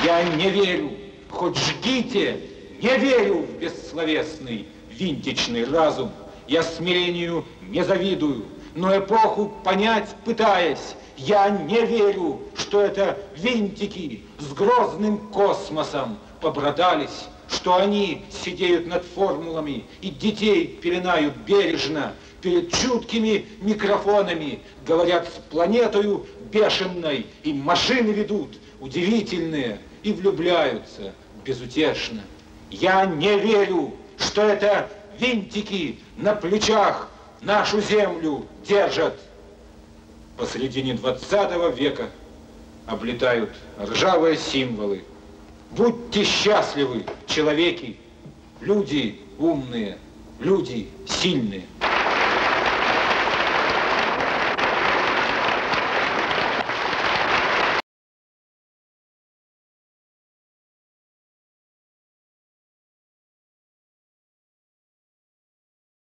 Я не верю, хоть жгите, не верю в бессловесный винтичный разум. Я смирению не завидую, но эпоху понять пытаясь, я не верю, что это винтики с грозным космосом побратались, что они сидеют над формулами и детей пеленают бережно, перед чуткими микрофонами говорят с планетою бешеной, и машины ведут удивительные и влюбляются безутешно. Я не верю, что это винтики на плечах нашу землю держат. Посредине 20 века облетают ржавые символы. Будьте счастливы, человеки, люди умные, люди сильные.